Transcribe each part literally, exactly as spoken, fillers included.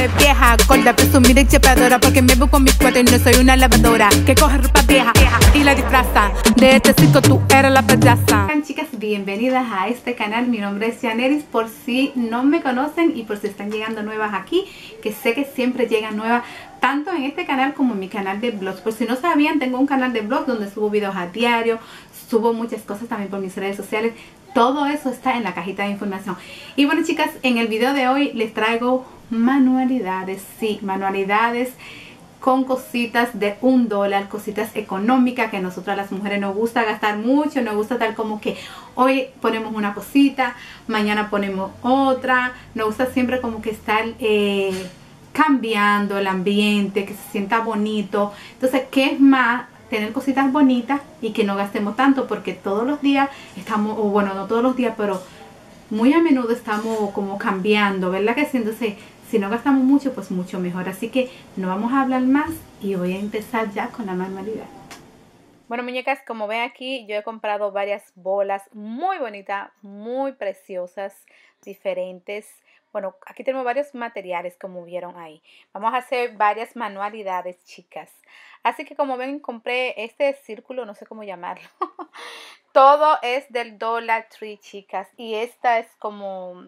de vieja, gorda, presumida y chepeadora, porque me busco mis cuatro y no soy una lavadora que coge ropa vieja y la disfraza. De este circo tú eres la payasa. Hola chicas, bienvenidas a este canal. Mi nombre es Yaneris, por si no me conocen y por si están llegando nuevas aquí, que sé que siempre llegan nuevas tanto en este canal como en mi canal de vlogs. Por si no sabían, tengo un canal de vlogs donde subo videos a diario, subo muchas cosas también por mis redes sociales. Todo eso está en la cajita de información. Y bueno chicas, en el video de hoy les traigo manualidades. Sí, manualidades con cositas de un dólar, cositas económicas que a nosotras las mujeres nos gusta gastar mucho, nos gusta tal como que hoy ponemos una cosita, mañana ponemos otra, nos gusta siempre como que estar eh, cambiando el ambiente, que se sienta bonito. Entonces, ¿qué es más? Tener cositas bonitas y que no gastemos tanto, porque todos los días estamos, o bueno, no todos los días, pero muy a menudo estamos como cambiando, ¿verdad que sí? Entonces, si no gastamos mucho, pues mucho mejor. Así que no vamos a hablar más y voy a empezar ya con la manualidad. Bueno, muñecas, como ven aquí, yo he comprado varias bolas muy bonitas, muy preciosas, diferentes. Bueno, aquí tenemos varios materiales como vieron ahí. Vamos a hacer varias manualidades, chicas. Así que como ven, compré este círculo, no sé cómo llamarlo. Todo es del Dollar Tree, chicas. Y esta es como,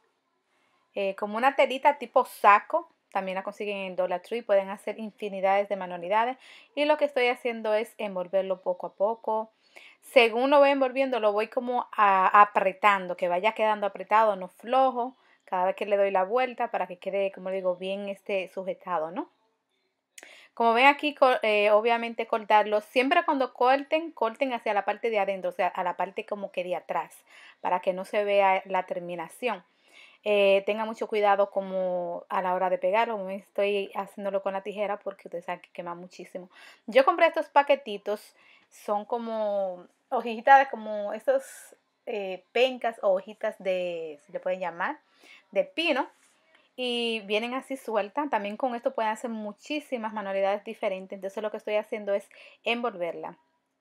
eh, como una telita tipo saco. También la consiguen en Dollar Tree. Pueden hacer infinidades de manualidades. Y lo que estoy haciendo es envolverlo poco a poco. Según lo voy envolviendo, lo voy como a, apretando. Que vaya quedando apretado, no flojo. Cada vez que le doy la vuelta para que quede, como digo, bien este sujetado, ¿no? Como ven aquí, eh, obviamente cortarlo. Siempre cuando corten, corten hacia la parte de adentro, o sea, a la parte como que de atrás, para que no se vea la terminación. Eh, tenga mucho cuidado como a la hora de pegarlo. Estoy haciéndolo con la tijera porque ustedes saben que quema muchísimo. Yo compré estos paquetitos, son como hojitas, como estos eh, pencas o hojitas de, si le pueden llamar, de pino. Y vienen así sueltas. También con esto pueden hacer muchísimas manualidades diferentes. Entonces lo que estoy haciendo es envolverla.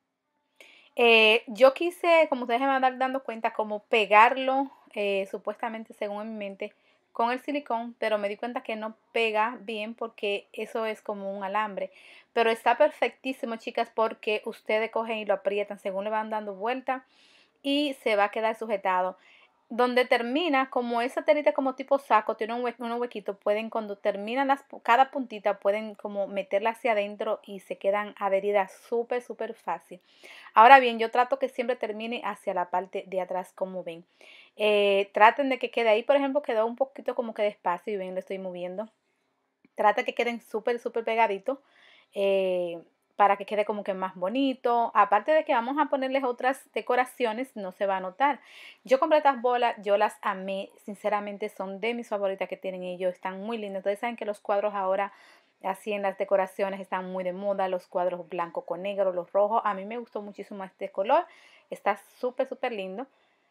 Eh, yo quise, como ustedes me van a dar dando cuenta, como pegarlo, eh, supuestamente según en mi mente, con el silicón. Pero me di cuenta que no pega bien porque eso es como un alambre. Pero está perfectísimo, chicas, porque ustedes cogen y lo aprietan según le van dando vuelta y se va a quedar sujetado. Donde termina, como esa telita como tipo saco, tiene un hue unos huequitos, pueden cuando terminan las, cada puntita, pueden como meterla hacia adentro y se quedan adheridas súper, súper fácil. Ahora bien, yo trato que siempre termine hacia la parte de atrás, como ven. Eh, traten de que quede ahí, por ejemplo, quedó un poquito como que despacio y ven, lo estoy moviendo. Trata que queden súper, súper pegaditos. Eh, para que quede como que más bonito. Aparte de que vamos a ponerles otras decoraciones, no se va a notar. Yo compré estas bolas, yo las amé, sinceramente son de mis favoritas que tienen ellos, están muy lindas. Ustedes saben que los cuadros ahora, así en las decoraciones, están muy de moda, los cuadros blanco con negro, los rojos. A mí me gustó muchísimo este color, está súper, súper lindo.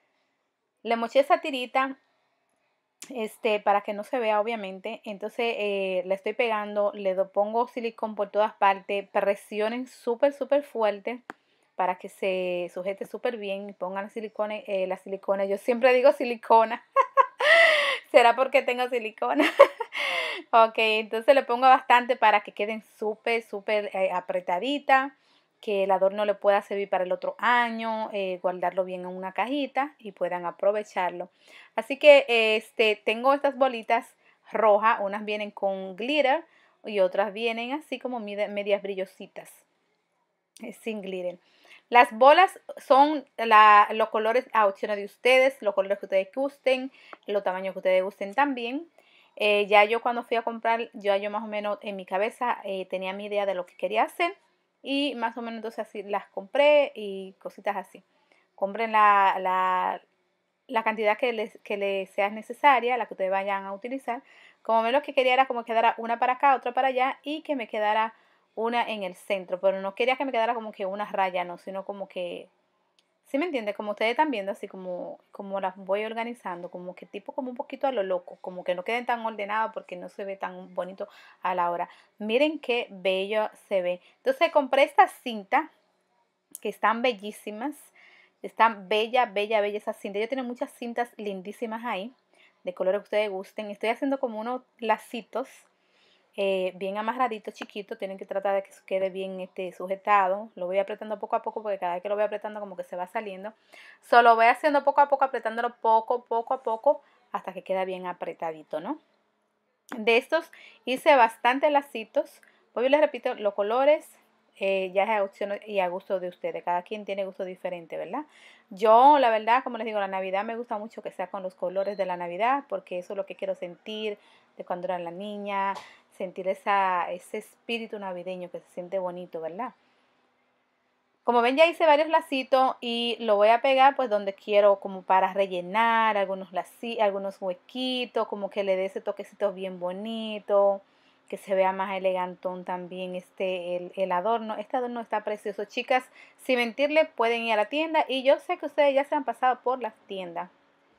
Le moché esa tirita. Este, para que no se vea obviamente, entonces eh, le estoy pegando, le do, pongo silicón por todas partes, presionen súper súper fuerte para que se sujete súper bien, pongan la silicona, eh, la silicona, yo siempre digo silicona, será porque tengo silicona, ok, entonces le pongo bastante para que queden súper súper eh, apretadita, que el adorno le pueda servir para el otro año, eh, guardarlo bien en una cajita y puedan aprovecharlo. Así que este, tengo estas bolitas rojas, unas vienen con glitter y otras vienen así como medias brillositas, eh, sin glitter. Las bolas son la, los colores a opción de ustedes, los colores que ustedes gusten, los tamaños que ustedes gusten también. Eh, ya yo cuando fui a comprar, yo, yo más o menos en mi cabeza eh, tenía mi idea de lo que quería hacer. Y más o menos entonces así las compré y cositas así. Compren la, la, la cantidad que les, que les sea necesaria, la que ustedes vayan a utilizar. Como ven, lo que quería era como quedara una para acá, otra para allá y que me quedara una en el centro. Pero no quería que me quedara como que una raya, no, sino como que... ¿Sí me entiende? Como ustedes están viendo, así como, como las voy organizando, como que tipo como un poquito a lo loco, como que no queden tan ordenadas porque no se ve tan bonito a la hora. Miren qué bello se ve. Entonces compré esta cinta, que están bellísimas, están bella, bella, bella esas cintas. Yo tengo muchas cintas lindísimas ahí, de colores que ustedes gusten. Estoy haciendo como unos lacitos eh, bien amarraditos, chiquitos. Tienen que tratar de que quede bien este, sujetado. Lo voy apretando poco a poco porque cada vez que lo voy apretando como que se va saliendo. Solo voy haciendo poco a poco, apretándolo poco, poco a poco, hasta que queda bien apretadito, ¿no? De estos hice bastante lacitos. Hoy les repito, los colores eh, ya es a opción y a gusto de ustedes. Cada quien tiene gusto diferente, ¿verdad? Yo, la verdad, como les digo, la Navidad me gusta mucho que sea con los colores de la Navidad, porque eso es lo que quiero sentir de cuando era la niña, sentir esa, ese espíritu navideño que se siente bonito, ¿verdad? Como ven, ya hice varios lacitos y lo voy a pegar pues donde quiero, como para rellenar algunos lacitos, algunos huequitos, como que le dé ese toquecito bien bonito, que se vea más elegantón también este el, el adorno. Este adorno está precioso, chicas. Sin mentirle, pueden ir a la tienda y yo sé que ustedes ya se han pasado por las tiendas.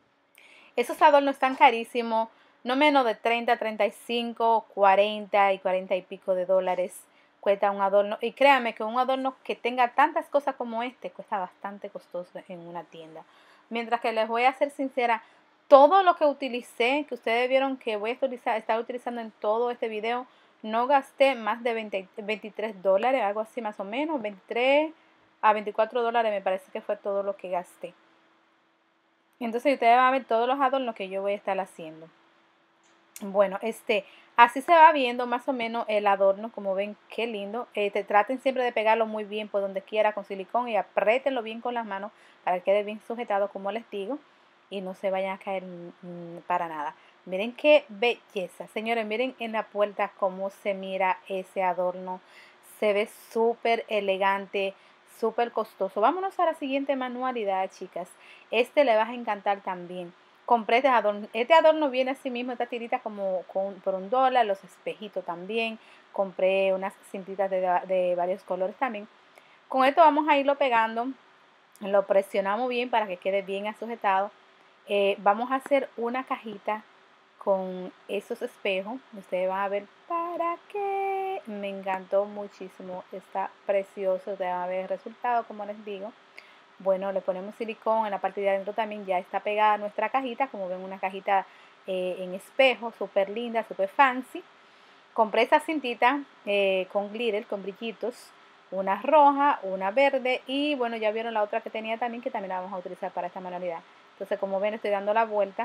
Esos adornos están carísimos, no menos de treinta, treinta y cinco, cuarenta y cuarenta y pico de dólares. Cuesta un adorno, y créanme que un adorno que tenga tantas cosas como este cuesta bastante costoso en una tienda. Mientras que les voy a ser sincera, todo lo que utilicé, que ustedes vieron que voy a utilizar, estar utilizando en todo este video, no gasté más de veinte, veintitrés dólares, algo así más o menos, veintitrés a veinticuatro dólares me parece que fue todo lo que gasté. Entonces ustedes van a ver todos los adornos que yo voy a estar haciendo. Bueno, este, así se va viendo más o menos el adorno, como ven, qué lindo. Este, traten siempre de pegarlo muy bien por donde quiera con silicón y apriétenlo bien con las manos para que quede bien sujetado, como les digo, y no se vayan a caer mmm, para nada. Miren qué belleza, señores, miren en la puerta cómo se mira ese adorno. Se ve súper elegante, súper costoso. Vámonos a la siguiente manualidad, chicas. Este le va a encantar también. Compré este adorno, este adorno viene así mismo, esta tirita como con, por un dólar, los espejitos también. Compré unas cintitas de, de varios colores también. Con esto vamos a irlo pegando, lo presionamos bien para que quede bien sujetado. Eh, vamos a hacer una cajita con esos espejos. Ustedes van a ver para qué. Me encantó muchísimo, está precioso, ustedes van a ver el resultado, como les digo. Bueno, le ponemos silicón en la parte de adentro también, ya está pegada nuestra cajita, como ven, una cajita eh, en espejo, súper linda, súper fancy. Compré esa cintita eh, con glitter, con brillitos, una roja, una verde y bueno, ya vieron la otra que tenía también, que también la vamos a utilizar para esta manualidad. Entonces, como ven, estoy dando la vuelta.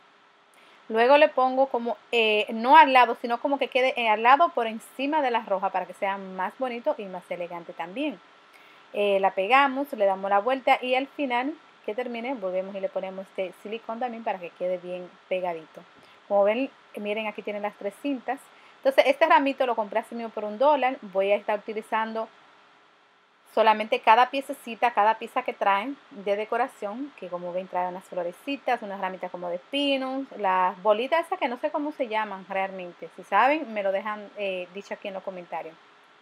Luego le pongo como, eh, no al lado, sino como que quede al lado por encima de la roja para que sea más bonito y más elegante también. Eh, la pegamos, le damos la vuelta y al final que termine volvemos y le ponemos este silicón también para que quede bien pegadito. Como ven, miren, aquí tienen las tres cintas. Entonces este ramito lo compré así mismo por un dólar. Voy a estar utilizando solamente cada piececita, cada pieza que traen de decoración, que como ven trae unas florecitas, unas ramitas como de pinos, las bolitas esas que no sé cómo se llaman realmente. Si saben, me lo dejan eh, dicho aquí en los comentarios.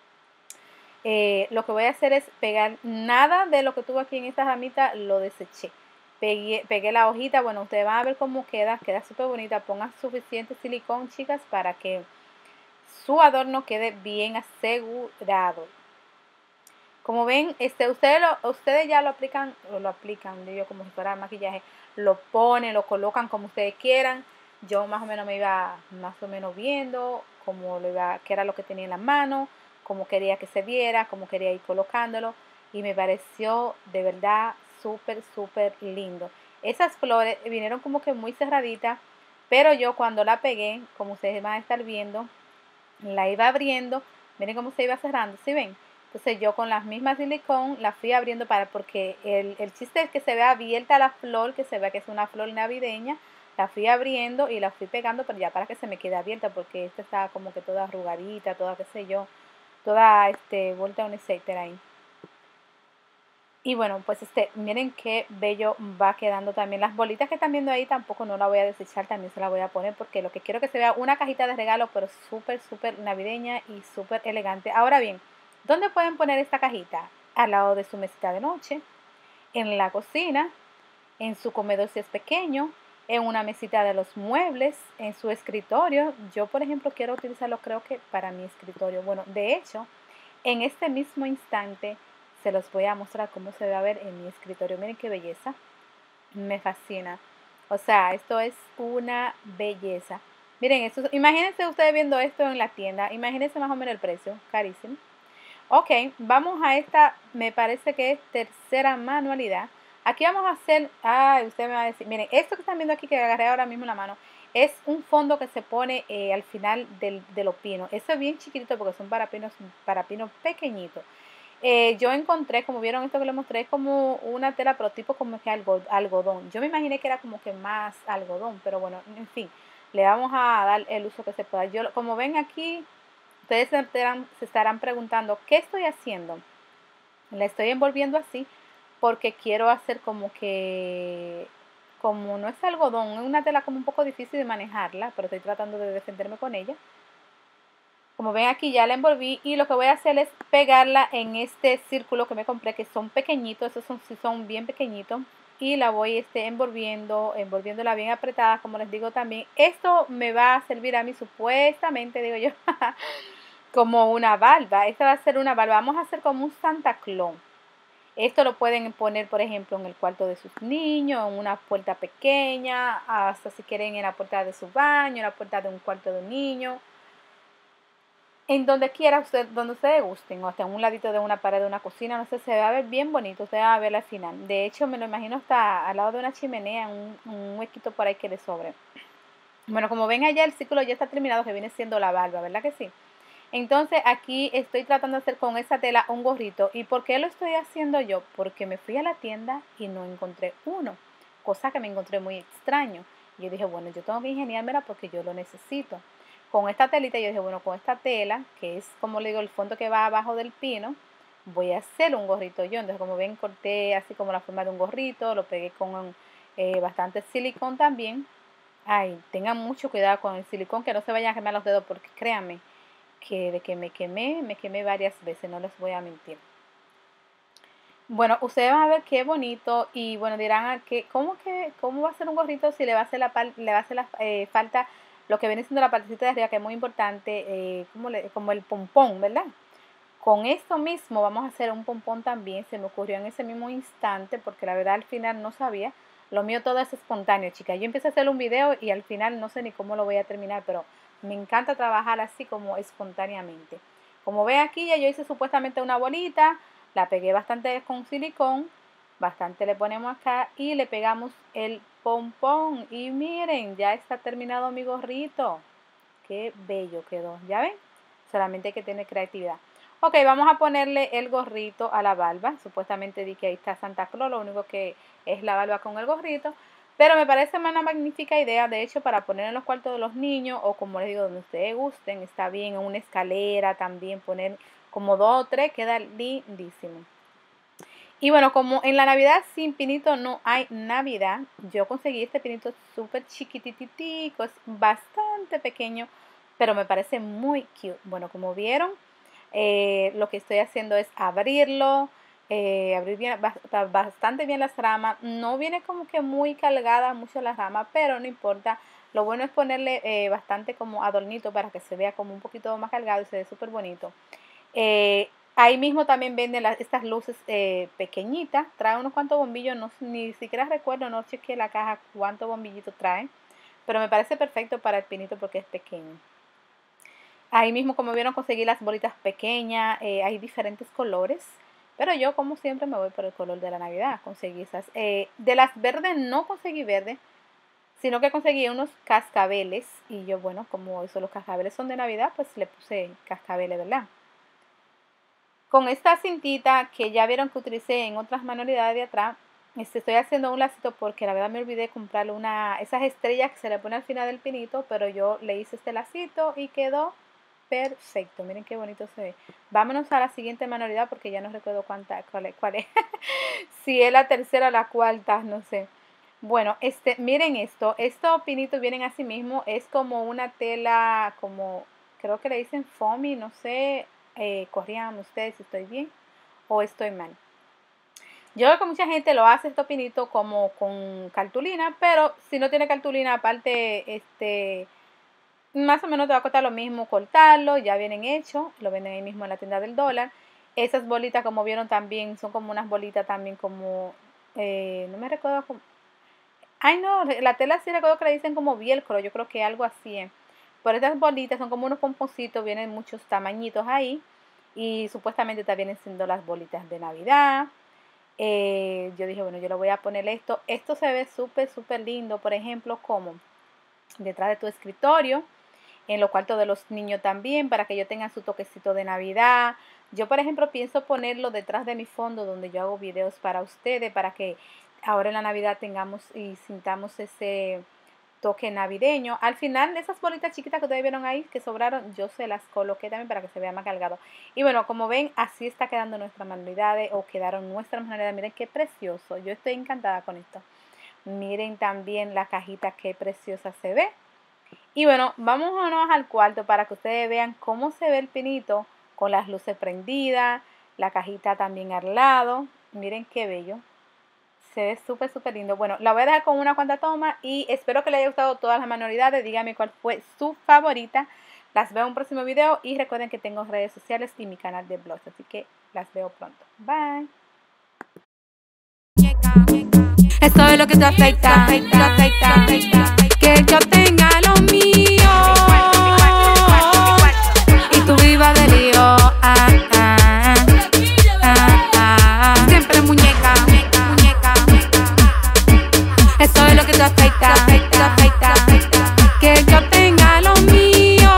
Eh, lo que voy a hacer es pegar nada de lo que tuve aquí en esta ramita, lo deseché. Pegué, pegué la hojita, bueno, ustedes van a ver cómo queda, queda súper bonita. Pongan suficiente silicón, chicas, para que su adorno quede bien asegurado. Como ven, este, ustedes, lo, ustedes ya lo aplican, o lo aplican, digo, como si fuera maquillaje, lo ponen, lo colocan como ustedes quieran. Yo más o menos me iba más o menos viendo como lo iba, qué era lo que tenía en la mano, como quería que se viera, como quería ir colocándolo, y me pareció de verdad súper, súper lindo. Esas flores vinieron como que muy cerraditas, pero yo cuando la pegué, como ustedes van a estar viendo, la iba abriendo, miren cómo se iba cerrando, ¿sí ven? Entonces yo con las mismas silicón la fui abriendo para, porque el, el chiste es que se vea abierta la flor, que se vea que es una flor navideña. La fui abriendo y la fui pegando, pero ya para que se me quede abierta, porque esta está como que toda arrugadita, toda qué sé yo, toda este vuelta a un etcétera ahí. Y bueno, pues este, miren qué bello va quedando también. Las bolitas que están viendo ahí tampoco no la voy a desechar, también se la voy a poner porque lo que quiero es que se vea una cajita de regalo, pero súper, súper navideña y súper elegante. Ahora bien, ¿dónde pueden poner esta cajita? Al lado de su mesita de noche, en la cocina, en su comedor si es pequeño, en una mesita de los muebles, en su escritorio. Yo, por ejemplo, quiero utilizarlo, creo que para mi escritorio. Bueno, de hecho, en este mismo instante se los voy a mostrar cómo se va a ver en mi escritorio. Miren qué belleza, me fascina. O sea, esto es una belleza. Miren, esto, imagínense ustedes viendo esto en la tienda. Imagínense más o menos el precio. Carísimo. Ok, vamos a esta, me parece que es tercera manualidad. Aquí vamos a hacer, ay, usted me va a decir, miren, esto que están viendo aquí que agarré ahora mismo en la mano, es un fondo que se pone eh, al final del, de los pinos. Eso es bien chiquitito porque son para pinos, para pinos pequeñitos. Eh, yo encontré, como vieron esto que les mostré, es como una tela, pero tipo como que algo, algodón. Yo me imaginé que era como que más algodón, pero bueno, en fin, le vamos a dar el uso que se pueda. Yo, como ven aquí, ustedes se estarán, se estarán preguntando, ¿qué estoy haciendo? La estoy envolviendo así porque quiero hacer como que, como no es algodón, es una tela como un poco difícil de manejarla, pero estoy tratando de defenderme con ella. Como ven aquí ya la envolví y lo que voy a hacer es pegarla en este círculo que me compré, que son pequeñitos, esos son, son bien pequeñitos. Y la voy este, envolviendo, envolviéndola bien apretada, como les digo también. Esto me va a servir a mí supuestamente, digo yo, como una valva. Esta va a ser una valva. Vamos a hacer como un Santa Claus. Esto lo pueden poner, por ejemplo, en el cuarto de sus niños, en una puerta pequeña, hasta si quieren en la puerta de su baño, en la puerta de un cuarto de un niño. En donde quiera, usted, donde ustedes gusten, o hasta en un ladito de una pared de una cocina, no sé, se va a ver bien bonito, usted va a ver al final. De hecho, me lo imagino hasta al lado de una chimenea, un, un huequito por ahí que le sobre. Bueno, como ven allá, el círculo ya está terminado, que viene siendo la barba, ¿verdad que sí? Entonces aquí estoy tratando de hacer con esa tela un gorrito. ¿Y por qué lo estoy haciendo yo? Porque me fui a la tienda y no encontré uno, cosa que me encontré muy extraño. Y yo dije, bueno, yo tengo que ingeniármela porque yo lo necesito. Con esta telita, yo dije, bueno, con esta tela, que es como le digo, el fondo que va abajo del pino, voy a hacer un gorrito yo. Entonces, como ven, corté así como la forma de un gorrito, lo pegué con eh, bastante silicón también. Ay, tengan mucho cuidado con el silicón, que no se vayan a quemar los dedos, porque créanme, que de que me quemé, me quemé varias veces, no les voy a mentir. Bueno, ustedes van a ver qué bonito y bueno, dirán, ¿qué, cómo, que, ¿cómo va a ser un gorrito si le va a hacer, la, le va a hacer la, eh, falta lo que viene siendo la partecita de arriba, que es muy importante, eh, como, le, como el pompón, ¿verdad? Con esto mismo vamos a hacer un pompón también, se me ocurrió en ese mismo instante, porque la verdad al final no sabía. Lo mío todo es espontáneo, chicas. Yo empecé a hacer un video y al final no sé ni cómo lo voy a terminar, pero me encanta trabajar así como espontáneamente. Como ven aquí, ya yo hice supuestamente una bolita, la pegué bastante con silicón, bastante le ponemos acá y le pegamos el pompón. Y miren, ya está terminado mi gorrito. Qué bello quedó, ¿ya ven? Solamente hay que tener creatividad. Ok, vamos a ponerle el gorrito a la barba. Supuestamente di que ahí está Santa Claus, lo único que es la barba con el gorrito. Pero me parece una magnífica idea, de hecho, para poner en los cuartos de los niños o como les digo, donde ustedes gusten. Está bien, en una escalera también poner como dos o tres, queda lindísimo. Y bueno, como en la Navidad sin pinito no hay Navidad, yo conseguí este pinito súper chiquitititico, es bastante pequeño, pero me parece muy cute. Bueno, como vieron, eh, lo que estoy haciendo es abrirlo, eh, abrir bien, bastante bien las ramas. No viene como que muy cargada mucho la rama, pero no importa. Lo bueno es ponerle eh, bastante como adornito para que se vea como un poquito más cargado y se ve súper bonito. Eh, ahí mismo también venden las, estas luces eh, pequeñitas. Trae unos cuantos bombillos, no, ni siquiera recuerdo, no chequeé la caja cuántos bombillitos traen. Pero me parece perfecto para el pinito porque es pequeño. Ahí mismo, como vieron, conseguí las bolitas pequeñas. Eh, hay diferentes colores. Pero yo, como siempre, me voy por el color de la Navidad. Conseguí esas. Eh, de las verdes no conseguí verde, sino que conseguí unos cascabeles. Y yo, bueno, como eso, los cascabeles son de Navidad, pues le puse cascabeles, ¿verdad? Con esta cintita que ya vieron que utilicé en otras manualidades de atrás, este, estoy haciendo un lacito porque la verdad me olvidé comprarle una, esas estrellas que se le pone al final del pinito, pero yo le hice este lacito y quedó perfecto. Miren qué bonito se ve. Vámonos a la siguiente manualidad porque ya no recuerdo cuánta, cuál es, cuál es. Si es la tercera o la cuarta, no sé. Bueno, este, miren esto. Estos pinitos vienen así mismo. Es como una tela, como, creo que le dicen foamy, no sé. Eh, corrían ustedes si estoy bien o estoy mal. Yo veo que mucha gente lo hace estos pinitos como con cartulina, pero si no tiene cartulina, aparte, este, más o menos te va a costar lo mismo cortarlo, ya vienen hechos, lo venden ahí mismo en la tienda del dólar. Esas bolitas, como vieron también, son como unas bolitas también como, eh, no me recuerdo, Ay no, la tela sí recuerdo que le dicen como velcro, yo creo que algo así es. Pero estas bolitas son como unos pomponcitos, vienen muchos tamañitos ahí. Y supuestamente también vienen siendo las bolitas de Navidad. Eh, yo dije, bueno, yo le voy a poner esto. Esto se ve súper, súper lindo, por ejemplo, como detrás de tu escritorio, en los cuartos de los niños también, para que ellos tengan su toquecito de Navidad. Yo, por ejemplo, pienso ponerlo detrás de mi fondo donde yo hago videos para ustedes, para que ahora en la Navidad tengamos y sintamos ese toque navideño. Al final, esas bolitas chiquitas que ustedes vieron ahí, que sobraron, yo se las coloqué también para que se vea más cargado. Y bueno, como ven, así está quedando nuestras manualidades, o quedaron nuestras manualidades. Miren qué precioso, yo estoy encantada con esto. Miren también la cajita, qué preciosa se ve. Y bueno, vámonos al cuarto para que ustedes vean cómo se ve el pinito con las luces prendidas, la cajita también al lado. Miren qué bello. Se ve súper, súper lindo. Bueno, la voy a dejar con una cuanta toma y espero que les haya gustado todas las manualidades. Díganme cuál fue su favorita. Las veo en un próximo video y recuerden que tengo redes sociales y mi canal de blogs. Así que las veo pronto. Bye. Esto es lo que te afecta, afecta, afecta, afecta. Que yo tenga lo mío y tú vivas de lío. Ah, ah, ah, ah. Siempre muñeca, muñeca. Esto es lo que te afecta, afecta, afecta, afecta. Que yo tenga lo mío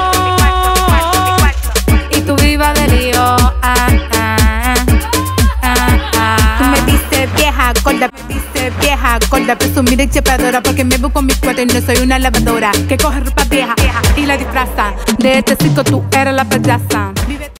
y tú vivas de lío. Ah, ah, ah, ah. Tú me dices vieja, gorda, me dices vieja, gorda, presumida y chapeadora, porque me busco mis cuates y no soy una lavadora que coge ropa vieja y la disfraza. De este circo tú eres la payasa.